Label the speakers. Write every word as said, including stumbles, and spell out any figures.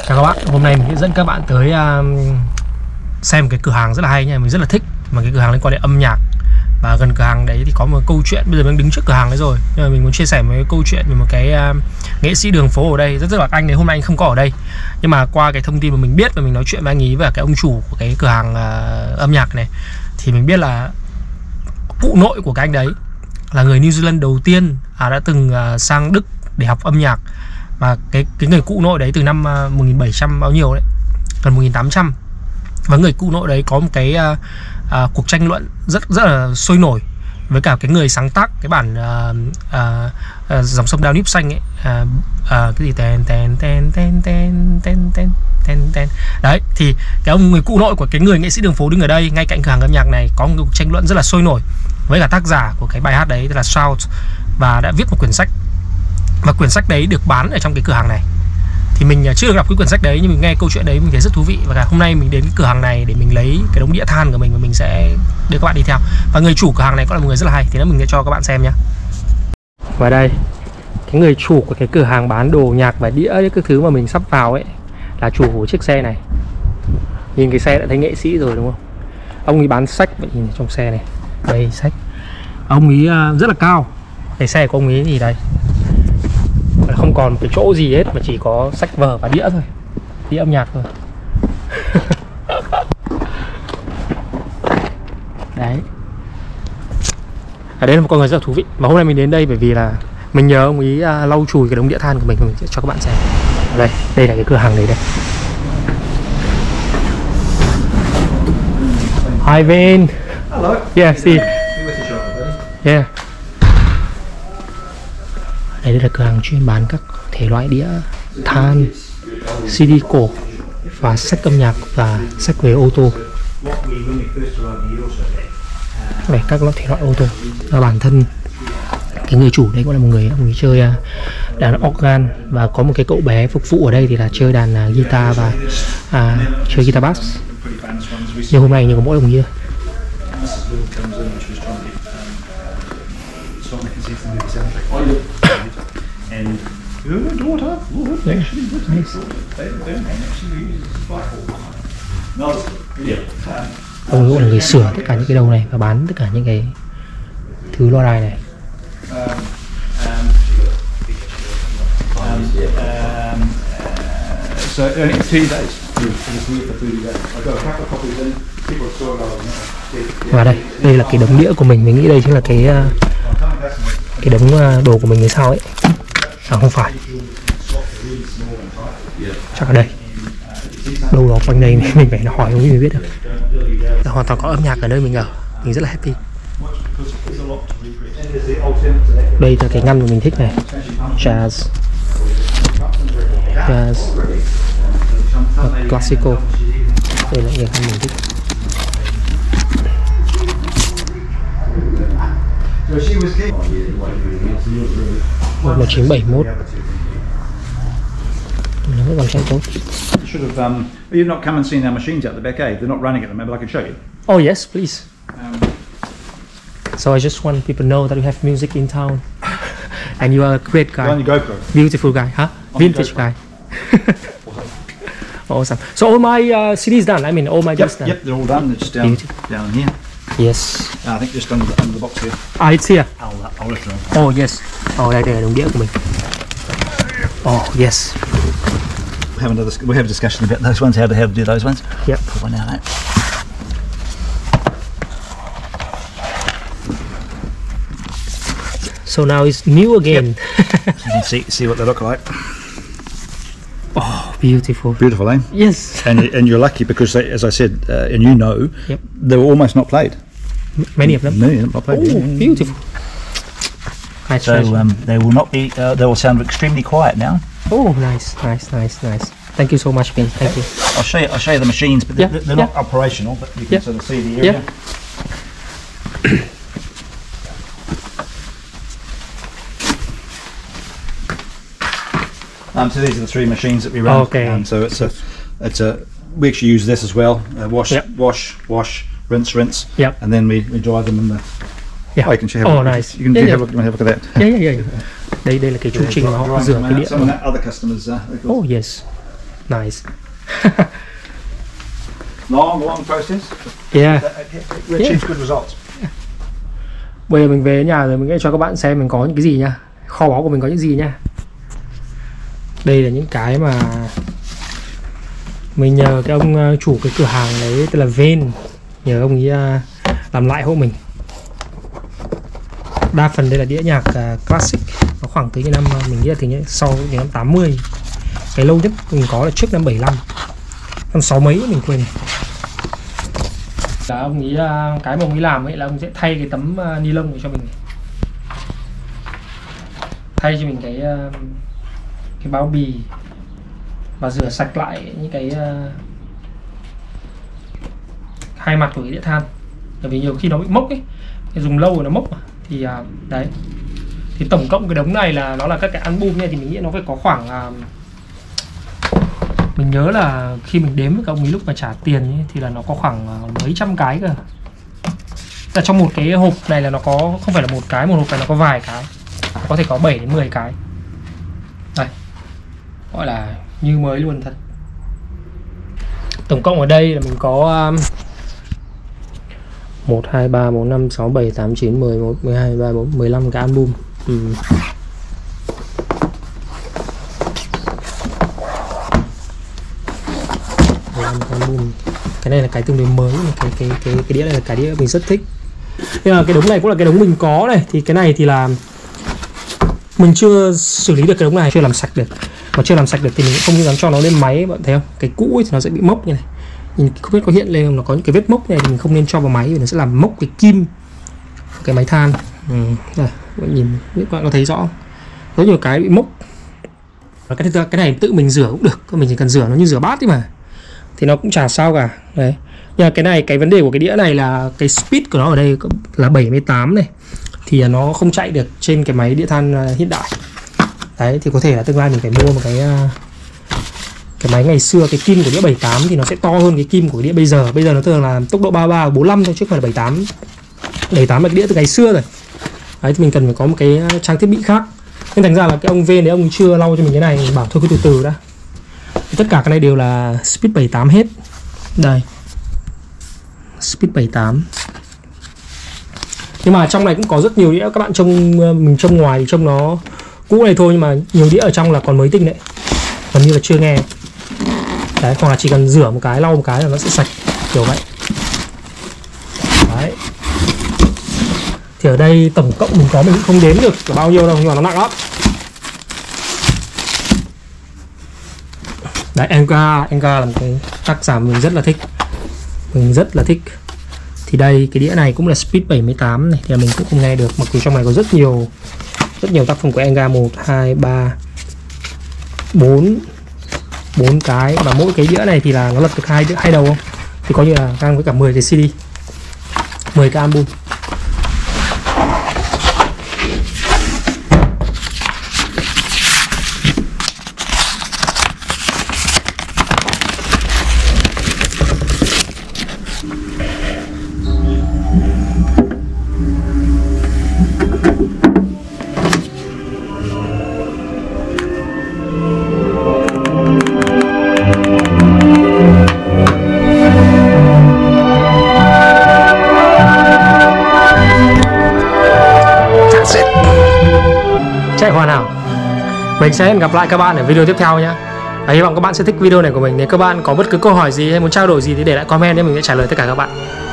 Speaker 1: Chào các bạn, hôm nay mình sẽ dẫn các bạn tới uh, xem cái cửa hàng rất là hay nha, mình rất là thích. Mà cái cửa hàng liên quan đến âm nhạc. Và gần cửa hàng đấy thì có một câu chuyện, bây giờ mình đứng trước cửa hàng đấy rồi, nhưng mà mình muốn chia sẻ một cái câu chuyện về một cái uh, nghệ sĩ đường phố ở đây. Rất rất là anh đấy, hôm nay anh không có ở đây, nhưng mà qua cái thông tin mà mình biết và mình nói chuyện với anh ý và cái ông chủ của cái cửa hàng uh, âm nhạc này, thì mình biết là cụ nội của cái anh đấy là người New Zealand đầu tiên à, đã từng uh, sang Đức để học âm nhạc. Và cái cái người cụ nội đấy từ năm uh, một nghìn bảy trăm bao nhiêu đấy, gần một nghìn tám trăm. Và người cụ nội đấy có một cái uh, uh, cuộc tranh luận rất rất là sôi nổi với cả cái người sáng tác cái bản uh, uh, uh, dòng sông Danube xanh ấy, uh, uh, cái gì ten ten ten ten ten ten ten ten ten đấy. Thì cái ông người cụ nội của cái người nghệ sĩ đường phố đứng ở đây ngay cạnh cửa hàng âm nhạc này có một cuộc tranh luận rất là sôi nổi với cả tác giả của cái bài hát đấy, tức là Shout, và đã viết một quyển sách. Và quyển sách đấy được bán ở trong cái cửa hàng này. Thì mình chưa được đọc cái quyển sách đấy, nhưng mình nghe câu chuyện đấy mình thấy rất thú vị. Và cả hôm nay mình đến cửa hàng này để mình lấy cái đống đĩa than của mình và mình sẽ đưa các bạn đi theo. Và người chủ cửa hàng này cũng là một người rất là hay, thì nó mình sẽ cho các bạn xem nhé. Và đây, cái người chủ của cái cửa hàng bán đồ nhạc và đĩa những cái thứ mà mình sắp vào ấy là chủ của chiếc xe này. Nhìn cái xe đã thấy nghệ sĩ rồi đúng không? Ông ấy bán sách, bạn nhìn trong xe này. Đây sách. Ông ấy rất là cao. Cái xe của ông ấy thì đây, không còn một cái chỗ gì hết mà chỉ có sách vở và đĩa thôi, đĩa âm nhạc thôi. Đấy. À, đấy là một con người rất là thú vị. Và hôm nay mình đến đây bởi vì là mình nhớ ông ý uh, lau chùi cái đống đĩa than của mình, mình sẽ cho các bạn xem. Đây, đây là cái cửa hàng đấy đây. Hi Vin.
Speaker 2: Hello.
Speaker 1: Yeah, see. Yeah. Đây là cửa hàng chuyên bán các thể loại đĩa than, xê đê cổ và sách âm nhạc và sách về ô tô. Đây, các loại thể loại ô tô. Và bản thân cái người chủ đấy cũng là một người, người chơi đàn organ, và có một cái cậu bé phục vụ ở đây thì là chơi đàn guitar và à, chơi guitar bass. Nhưng hôm nay như có mỗi ông kia.
Speaker 2: And your daughter would actually nice. They don't actually use no, yeah.
Speaker 1: Ông ấy cũng là người sửa tất cả những cái đầu này và bán tất cả những cái thứ loa đài này.
Speaker 2: Um, um, um, um, uh, so only three days. I got a couple of copies in. People saw it.
Speaker 1: Và đây, đây là cái đống đĩa của mình. Mình nghĩ đây chính là cái cái đống đồ của mình hay sao ấy. À không phải, chắc ở đây, đâu đó quanh đây mình phải hỏi ông ấy mới biết được. Là hoàn toàn có âm nhạc ở nơi mình ở, mình rất là happy. Đây là cái ngăn mà mình thích này, jazz, jazz, và classical. Đây là cái ngăn mình thích. một chín bảy mốt. Nó vẫn còn chạy tốt.
Speaker 2: Should have. Um, you've not come and seen our machines out the back, eh? They're not running at the moment. I can show you.
Speaker 1: Oh yes, please.
Speaker 2: Um,
Speaker 1: so I just want people to know that we have music in town, and you are a great guy.
Speaker 2: on your GoPro.
Speaker 1: Beautiful guy, huh?
Speaker 2: On
Speaker 1: Vintage guy. Awesome. So all my uh, C Ds done. I mean, all my
Speaker 2: Yep,
Speaker 1: bits done.
Speaker 2: yep, they're all done. It's just down, down here.
Speaker 1: Yes.
Speaker 2: Uh, I think just under the, under the box here.
Speaker 1: Ah, it's here.
Speaker 2: I'll, uh, I'll lift it on.
Speaker 1: Oh yes. Oh, đây đây là đống đĩa của mình. Oh yes.
Speaker 2: We'll have another. We have a discussion about those ones. How to how to do those ones.
Speaker 1: Yep.
Speaker 2: Put one out.
Speaker 1: So now it's new again.
Speaker 2: Yep. So you can see see what they look like.
Speaker 1: Oh, beautiful.
Speaker 2: Beautiful, eh?
Speaker 1: Yes.
Speaker 2: and you- and you're lucky because, they, as I said, uh, and you know,
Speaker 1: Yep.
Speaker 2: they were almost not played.
Speaker 1: Many of them.
Speaker 2: Many of them not played.
Speaker 1: Oh,
Speaker 2: yeah.
Speaker 1: beautiful. Nice
Speaker 2: So
Speaker 1: treasure.
Speaker 2: um, they will not be. Uh, they will sound extremely quiet now.
Speaker 1: Oh, nice, nice, nice, nice. Thank you so much, Ben. Thank you.
Speaker 2: I'll show you. I'll show you the machines, but
Speaker 1: Yeah,
Speaker 2: they're, they're
Speaker 1: yeah.
Speaker 2: not operational. But you can
Speaker 1: Yeah.
Speaker 2: sort of see the area.
Speaker 1: Yeah.
Speaker 2: Um, so these are the three machines that we run.
Speaker 1: Okay.
Speaker 2: Um, so it's a, it's a. We actually use this as well. Uh, wash,
Speaker 1: Yep.
Speaker 2: wash, wash, rinse, rinse.
Speaker 1: Yep.
Speaker 2: And then we, we dry them in the.
Speaker 1: Yeah.
Speaker 2: Oh, you can have a
Speaker 1: Oh,
Speaker 2: look.
Speaker 1: nice.
Speaker 2: You can
Speaker 1: Yeah,
Speaker 2: do
Speaker 1: yeah.
Speaker 2: have, a look, have a look at that.
Speaker 1: Yeah, yeah, yeah. Đây đây là cái chu trình mà họ
Speaker 2: Drying
Speaker 1: rửa
Speaker 2: them
Speaker 1: cái
Speaker 2: out.
Speaker 1: đĩa.
Speaker 2: Some of that other customers. Uh, they call-
Speaker 1: Oh yes. Nice.
Speaker 2: Long, long process.
Speaker 1: Yeah.
Speaker 2: It, it, it achieves good results.
Speaker 1: Bây giờ mình về nhà rồi mình sẽ cho các bạn xem mình có những cái gì nha. Kho báu của mình có những gì nha. Đây là những cái mà mình nhờ cái ông chủ cái cửa hàng đấy tên là Ven, nhờ ông ấy làm lại hộ mình. Đa phần đây là đĩa nhạc classic, nó khoảng tới cái năm mình nghĩ là từ sau cái năm tám mươi. Cái lâu nhất mình có là trước năm bảy lăm, năm sáu mấy mình quên. Là ông ấy cái mà ông ấy làm ấy là ông sẽ thay cái tấm ni lông này cho mình, thay cho mình cái cái bao bì và rửa sạch lại những cái hai mặt của cái đĩa than, bởi vì nhiều khi nó bị mốc ấy, dùng lâu rồi nó mốc thì đấy. Thì tổng cộng cái đống này là nó là các cái album này, thì mình nghĩ nó phải có khoảng, mình nhớ là khi mình đếm với các ông ấy lúc mà trả tiền ấy, thì là nó có khoảng mấy trăm cái cơ. Là trong một cái hộp này là nó có, không phải là một cái, một hộp này nó có vài cái, có thể có bảy đến mười cái. Đây, gọi là như mới luôn thật. Tổng cộng ở đây là mình có một, hai, ba, bốn, năm, sáu, bảy, tám, chín, mười, mười một, mười hai, mười ba, mười bốn, mười lăm cái album. Ừ. mười lăm cái album. Cái này là cái tương đối mới, cái cái cái cái đĩa này là cái đĩa mình rất thích. Nhưng mà cái đống này cũng là cái đống mình có này, thì cái này thì là mình chưa xử lý được cái đống này, chưa làm sạch được. Mà chưa làm sạch được thì mình cũng không dám cho nó lên máy, bạn thấy không? Cái cũ ấy thì nó sẽ bị mốc như này. Nhìn không biết có hiện lên không, nó có những cái vết mốc này thì mình không nên cho vào máy vì nó sẽ làm mốc cái kim cái máy than. Ừ, đây, bạn nhìn, các bạn có thấy rõ không? Rất nhiều cái bị mốc. Và cái cái này tự mình rửa cũng được, mình chỉ cần rửa nó như rửa bát ấy mà, thì nó cũng chả sao cả. Đấy. Nhưng mà cái này, cái vấn đề của cái đĩa này là cái speed của nó ở đây là bảy mươi tám này, thì nó không chạy được trên cái máy đĩa than hiện đại. Đấy, thì có thể là tương lai mình phải mua một cái cái máy ngày xưa, cái kim của đĩa bảy mươi tám thì nó sẽ to hơn cái kim của đĩa bây giờ. Bây giờ nó thường là tốc độ ba mươi ba, bốn mươi lăm thôi, chứ không phải là bảy mươi tám. bảy mươi tám là cái đĩa từ ngày xưa rồi. Đấy, thì mình cần phải có một cái trang thiết bị khác. Nên thành ra là cái ông V đấy ông chưa lau cho mình cái này, mình bảo thôi cứ từ từ đã. Tất cả cái này đều là speed bảy mươi tám hết. Đây, speed bảy mươi tám. Nhưng mà trong này cũng có rất nhiều đĩa, các bạn trông mình trông ngoài thì trông nó cũ này thôi, nhưng mà nhiều đĩa ở trong là còn mới tinh đấy, gần như là chưa nghe. Đấy, hoặc là chỉ cần rửa một cái, lau một cái là nó sẽ sạch, kiểu vậy. Đấy. Thì ở đây tổng cộng mình có, mình cũng không đếm được là bao nhiêu đâu, nhưng mà nó nặng lắm. Đấy, Enga, Enga là một cái tác giả mình rất là thích, mình rất là thích. Thì đây, cái đĩa này cũng là speed bảy mươi tám này, thì là mình cũng không nghe được, mặc dù trong này có rất nhiều rất nhiều tác phẩm của Enga, một, hai, ba, bốn bốn cái, và mỗi cái đĩa này thì là nó lật được hai hai đầu không, thì có như là ngang với cả mười cái xê đê, mười cái album. Chạy hoàn hảo. Mình sẽ hẹn gặp lại các bạn ở video tiếp theo nhé. Và hy vọng các bạn sẽ thích video này của mình. Nếu các bạn có bất cứ câu hỏi gì hay muốn trao đổi gì thì để lại comment để mình sẽ trả lời tất cả các bạn.